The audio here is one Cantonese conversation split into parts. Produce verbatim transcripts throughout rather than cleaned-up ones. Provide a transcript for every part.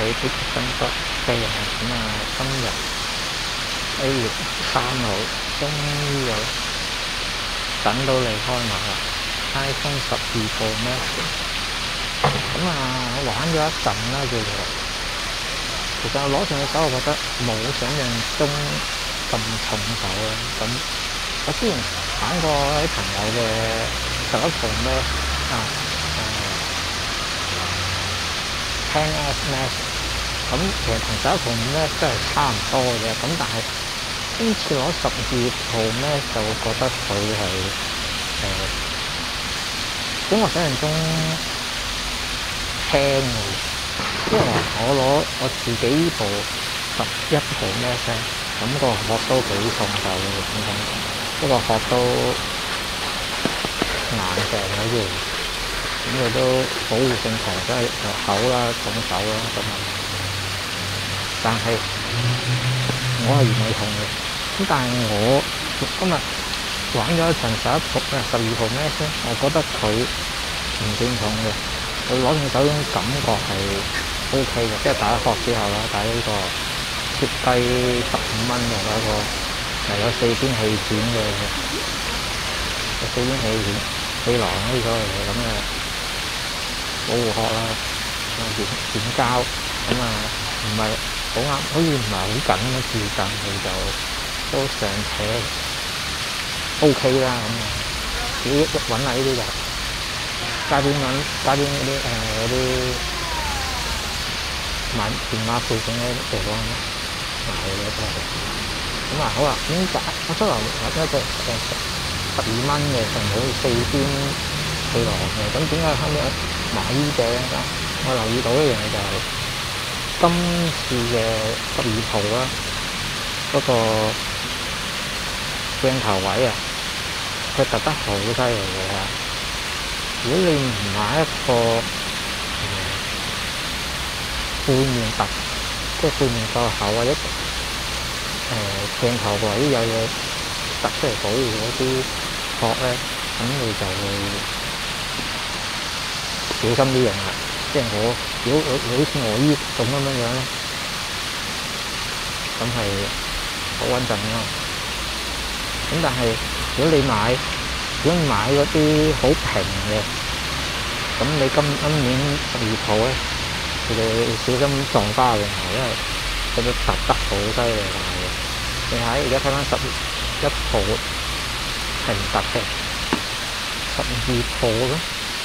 啲新北機啊，咁啊今日 A 月三號終於有等到你開賣啦 ，iPhone 十二 Pro Max。咁啊，我玩咗一陣啦，叫做其實我攞上去手，我覺得冇想象中咁重手啊。咁我之前玩過啲朋友嘅十一 Pro Max 啊，誒 Ten S Max， 咁其實同十一 Pro Max 都係差唔多嘅，咁但係今次攞十二 Pro Max 就覺得佢係誒比我想象中輕嘅，因為我攞我自己呢部十一 Pro Max 咧，咁個殼都幾重手嘅，點講？不過殼都硬淨嗰啲，咁佢都保護性強，即係又厚啦、重手啦咁啊。但係我係原味痛嘅，咁但係我今日玩咗一陣十一 Pro 啊十二 Pro Max 咧，我覺得佢唔算重嘅。佢攞上手種感覺係 O K 嘅，即係打殼之後啦，打呢個貼低十五蚊嘅嗰個，係有四邊氣墊嘅，有四邊氣墊氣囊呢啲所謂嘅咁嘅保護殼啦，軟軟膠咁啊，唔係好啱，好似唔係好緊咁嘅字，但係就都尚且 O K 啦咁啊，自己揾下呢啲就。街邊揾街邊嗰啲誒嗰啲買電話配件嗰啲地方買嘅都係咁啊好啦，咁打我出嚟揾一個誒十二蚊嘅，仲冇四邊氣囊嘅，咁點解後尾買呢隻咧？我留意到一樣嘢就係、是、今次嘅十二 Pro 啦，嗰個鏡頭位啊，佢突得好犀利嘅。如果你唔買一個誒、嗯、背面突，即係背面夠厚或者誒、呃、鏡頭位有嘢突出嚟保護嗰啲殼咧，咁你就會小心啲用啦。即係我如果好似我呢種咁樣樣咧，咁係好穩陣咯。咁但係如果你買，如果買嗰啲好平嘅，咁你今今年十二 Pro 咧，你哋小心撞花嘅，因為佢都突得好犀利嘅。你睇而家睇翻十一 Pro 係唔突嘅，十二 Pro 咧，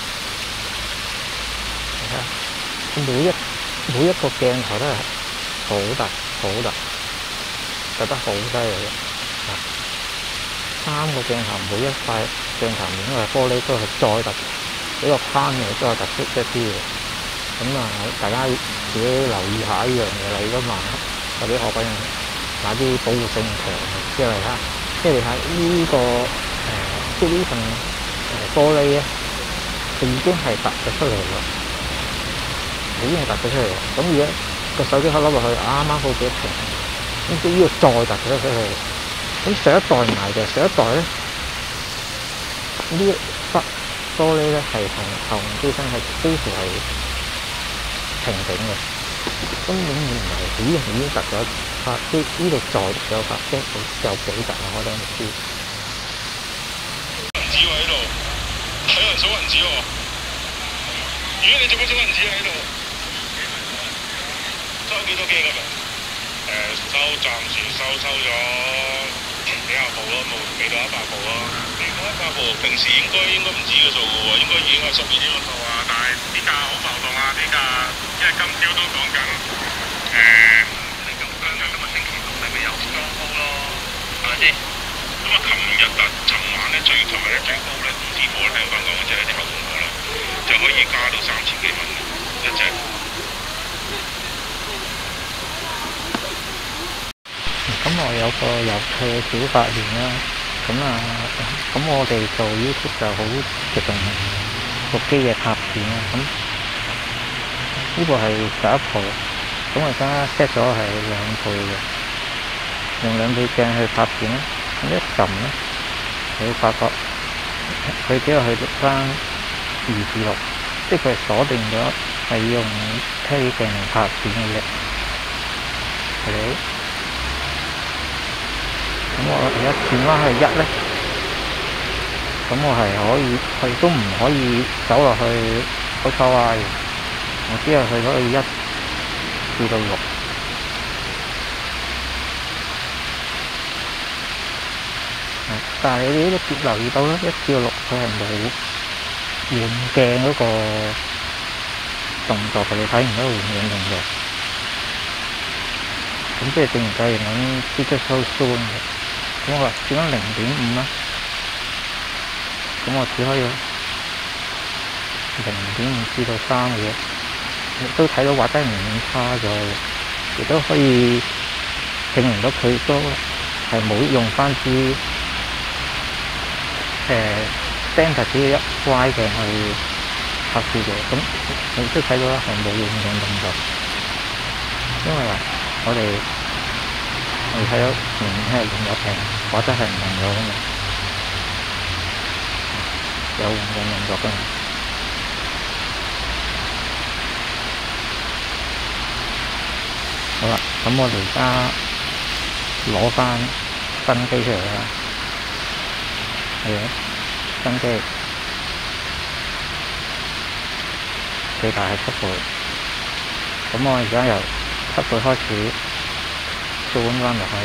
你睇每一每一個鏡頭都係好突好突，突得好犀利嘅。三個鏡頭每一塊鏡頭面因為玻璃都係再突，呢個框嘅都係突出一啲嘅。咁啊，大家自己留意下呢樣嘢啦。如果買嗰啲殼品買啲保護性強嘅，即係嚟睇，即係你睇呢個誒，即係呢份誒玻璃咧，佢已經係突咗出嚟啦，已經係突咗出嚟啦。咁而家個手機殼笠落去啱啱好幾平，咁即係呢個再突咗出去。咁上一代唔係嘅，上一代咧呢忽玻璃咧係同後機身係幾乎係平整嘅，根本唔係已經已經突咗發，呢呢度再突咗發，即係有幾突啊！我都唔知。 銀紙喎喺度，有人數銀紙喎。咦？你做乜數銀紙喺度？收幾多機㗎？誒，收暫時收收咗幾廿部咯，冇未到一百部咯。未到一百部，平時應該應該唔止嘅數嘅喎，應該已經係十二點個數啊。但係啲價好浮動啊，啲價，因為今朝都講緊誒，你咁講嘅今日星期六係咪有雙高咯？係咪先？咁啊，琴日啊，尋晚咧最尋日咧最高咧，唔知貨咧聽翻講嘅就係啲後供貨啦，就可以加到三千幾蚊一隻。 咁我有個有趣嘅小發現啦，咁啊，咁我哋做 YouTube 就好着重部機嘅拍片啦。咁呢部係十一 Pro，咁我而家 set 咗係兩倍嘅，用兩倍鏡去拍片啦。咁一撳咧，你會發覺佢只有去到翻二至六，即係佢係鎖定咗係用推鏡嚟拍片嘅啫。係咪？咁我而家轉翻去一咧，咁我係可以，佢都唔可以走落去 Ultra Wide，我只係去可以一至到六。但係你都留意到啦，一至到六佢係冇換鏡嗰個動作嘅，你睇唔到換鏡動作。咁即係正如佢講 digital zoom 嘅，咁我話轉緊零點五啦，咁我只可以零點五至到三嘅啫，亦都睇到畫質明顯差咗嘅，亦都可以證明到佢都係冇用翻支誒 standard 只一 Y 鏡去拍攝嘅，咁你都睇到啦，係冇換鏡動作，因為我哋我哋睇到明顯係換咗鏡，畫質係唔同咗嘅嘛，有換鏡動作嘅嘛。好啦，咁我哋而家攞翻新機出嚟啦，係咪？新機最大係七倍，咁我而家由七倍開始轉翻落去，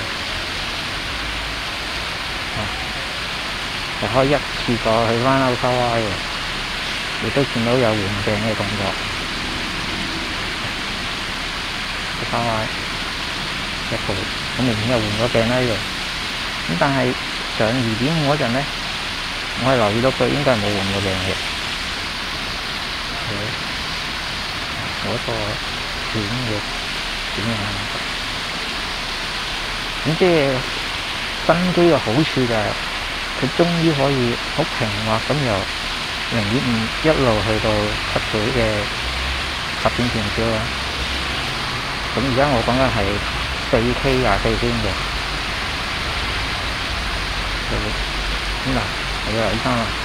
就可以一次過去翻 Ultra Wide 嘅，亦都見到有換鏡嘅動作。Ultra Wide一倍，咁明顯又換咗鏡啦呢度。咁但係上二點五嗰陣咧，我係留意到佢應該係冇換過鏡嘅。嗰個片嘅點樣？咁即係新機嘅好處就係佢終於可以好平滑咁由零點五一路去到七倍嘅十點全焦啦。咁而家我講緊係四 K 廿四幀嘅。咁嗱，我要睇翻啦。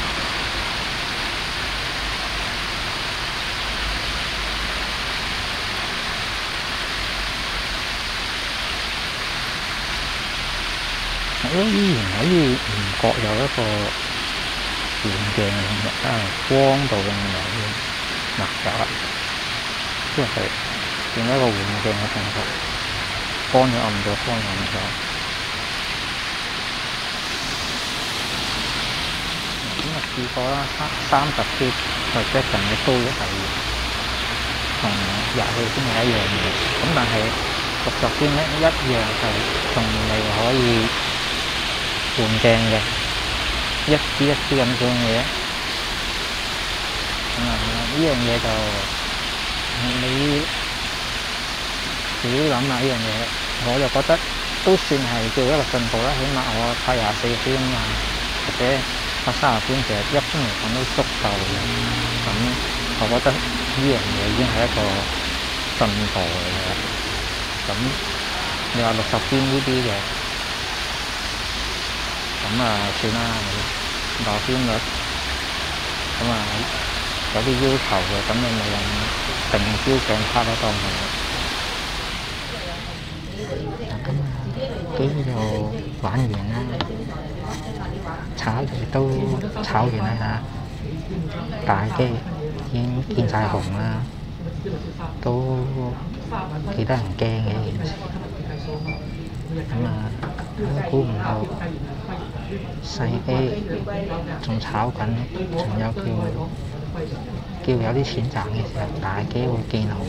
我依然可以唔覺有一個換鏡嘅動作，但係光度嘅問題嗱有啦，即係變咗一個換鏡嘅動作，光咗暗咗，光咗暗咗。咁啊試過啦，三三十 P 或者近嘅都係同廿四幀係一樣嘅，咁但係六十 P 咧一樣係仲未可以換鏡嘅，一支一支咁轉嘅啫。咁啊，呢樣嘢就你自己諗下呢樣嘢，我就覺得都算係叫一個進步啦。起碼我拍廿四幀啊，或者拍三十幀，其實一般嚟講都足夠嘅。咁我覺得呢樣嘢已經係一個進步嚟嘅。咁你話六十幀呢啲嘅？咁啊，算啦，落幀率，咁啊有啲要求嘅，咁你咪用定焦鏡拍得當係。咁啊，機就玩完啦，炒亦都炒完啦嚇，大機已經見晒紅啦，都幾得人驚嘅一件事。咁啊，都估唔到細機仲炒緊，仲有叫叫有啲錢賺嘅時候，大機會見紅。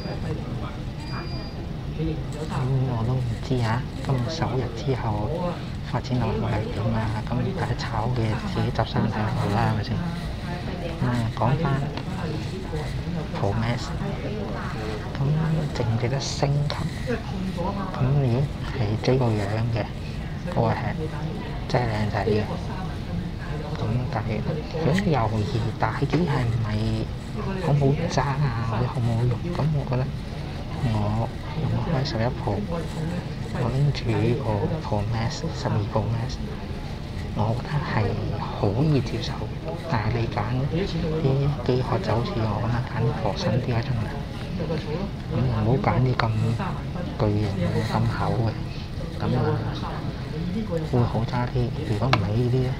咁、嗯、我都唔知啊，今日首日之後發展落去係點啊？咁大家炒嘅自己執生睇好啦，係咪先？咁啊，講翻 Pro Max， 咁值唔值得升級？咁如果係呢個樣嘅，嗰、那個係真係靚仔嘅。咁但係咁猶豫大機係唔係好冇揸啊，或者好冇用？咁我覺得我用開十一 Pro，我拎住呢個 Pro Max 十二 Pro Max， 我覺得係可以接受，但係你揀啲機殼就好似我咁樣揀啲薄身啲嘅盡量，咁唔好揀啲咁巨型嘅、咁厚嘅，咁啊會好揸啲。如果唔係呢啲咧，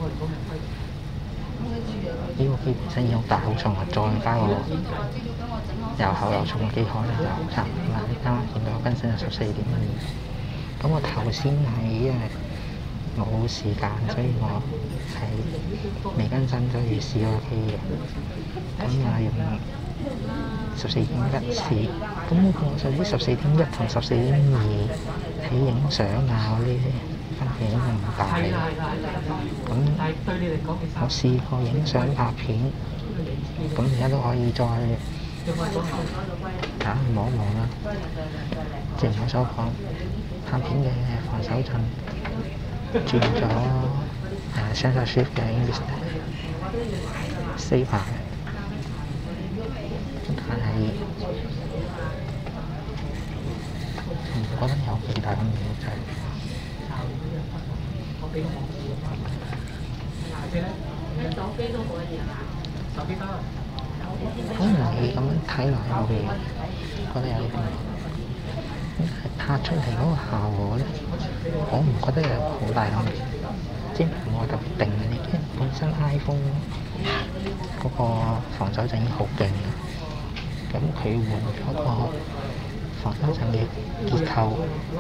呢個機本身已經好大好重啊，再加個又厚又重嘅機殼咧就差唔多啦。你啱啱見到更新係十四點二，咁我頭先係因為冇時間，所以我係未更新，所以試個機嘅。咁啊用十四點一試，咁我就啲十四點一同十四點二喺影相啊嗰啲分別都唔大。咁我試過影相拍片，咁而家都可以再嚇望一望啦。正如我所講，拍片嘅防手震轉咗誒 Sensor Shift 嘅 English Saber，但係唔覺得有幾大分別就係。可能你咁樣睇落去，覺得有啲拍出嚟嗰個效果咧，我唔覺得有好大分別，即係唔係特別定嘅。你因為本身 iPhone 嗰個防手震已經好勁啦，咁佢換咗個防手震嘅結構，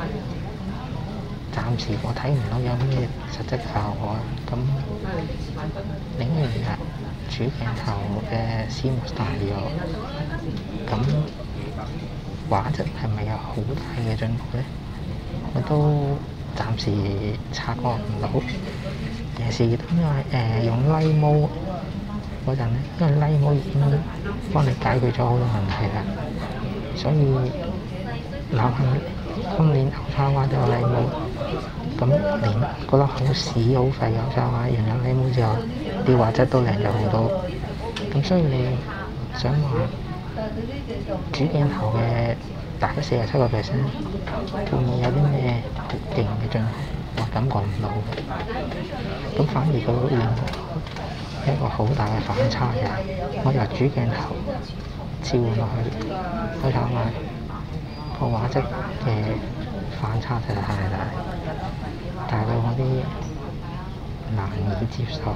暫時我睇唔到有咩實質效果。咁另一樣嘢，主鏡頭嘅 C M O S 大咗，咁畫質係咪有好大嘅進步咧？我都暫時察覺唔到。尤其是因為誒用 Light Mode 嗰陣咧，因為 Light Mode 已經幫你解決咗好多問題啦，所以哪怕今年 Ultra Wide 都有 Light Mode，咁連覺得好屎好廢嘅 Ultra Wide 用咗 Light Mode之後，啲畫質都靚咗好多。咁所以你想話主鏡頭嘅大咗四十七個 percent， 會唔會有啲咩好勁嘅進步？我感覺唔到。咁反而佢會令一個好大嘅反差嘅，我由主鏡頭切換落去Ultra Wide，個畫質嘅反差實在太大，大到我啲難以接受。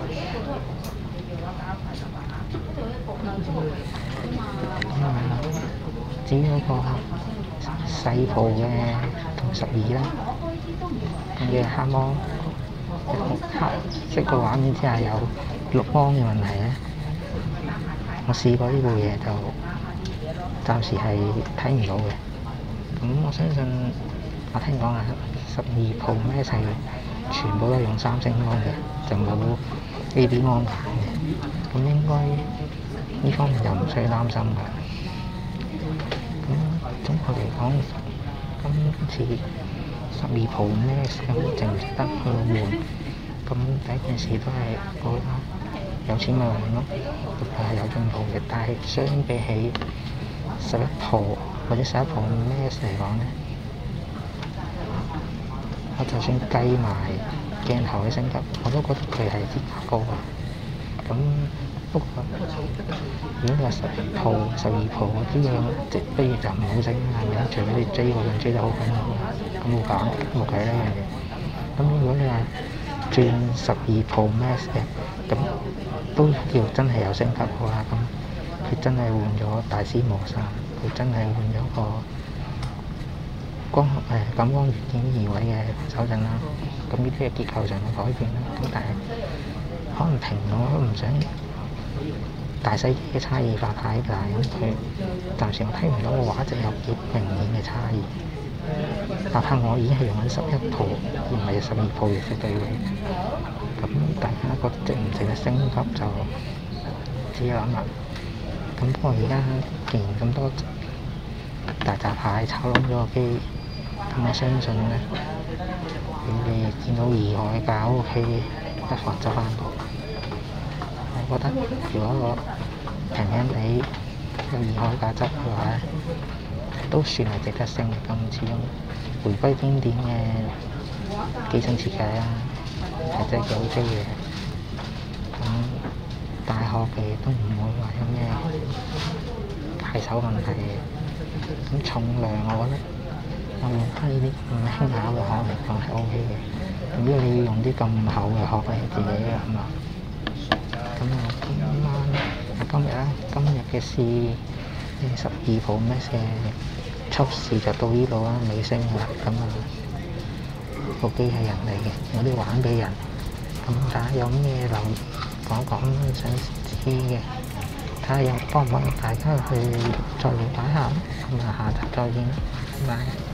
因為至於嗰個細部嘅同十二啦，咁嘅黑芒黑色個畫面之下有綠光嘅問題咧，我試過呢部嘢就暫時係睇唔到嘅。咁我相信我聽講啊，十二 Pro Max 係全部都係用三星光嘅，就冇 A B 光板嘅，咁應該呢方面就唔需要擔心㗎。咁總括嚟講，今次十二 Pro Max 咁值唔值得去換？咁第一件事都係我有錢咪換咯，佢係有進步嘅。但係相比起十一 Pro 或者十一 Pro Max 嚟講咧，我就算計埋鏡頭嘅升級，我都覺得佢係啲高啊。咁不過如果你話十一 Pro、十二 Pro 嗰啲嘢，即不如就唔好升啦，係咪？除非你追嗰陣追得好緊要，咁冇搞冇計呢樣嘢。咁如果你話轉十二 Pro Max 嘅，咁都叫真係有升級嘅話，咁佢真係換咗大師模式，佢真係換咗個光誒感光元件移位嘅手震啦。咁呢啲係結構上嘅改變啦。咁但係可能屏我都唔想大細嘅差異化太大，咁佢暫時我睇唔到個畫質有幾明顯嘅差異。哪怕我已經係用緊十一 Pro 而唔係十二 Pro 嚟對比，咁大家覺得值唔值得升級就自己諗啦。咁不過而家既然咁多大閘蟹炒窿咗個機，咁我相信咧，你哋見到二海價 O K， 不妨執翻個。我覺得如果我平平地有二海價執嘅話咧，都算係值得升嘅。咁始終回歸經典嘅機身設計啦， 係真係幾好追嘅。咁大學嘅都唔會話有咩大手問題嘅。咁重量我覺得我用翻呢啲咁輕巧嘅殼嚟講係 O K 嘅。如果你要用啲咁厚嘅殼咧，自己諗啦。咁我今晚我今日咧今日嘅試十二 Pro Max 嘅測試就到呢度啦，尾聲啦。咁啊部機係人嚟嘅，我啲玩俾人。咁大家有咩留言講講想知嘅，睇下有幫唔幫大家去再了解下。咁啊下集再見，拜拜。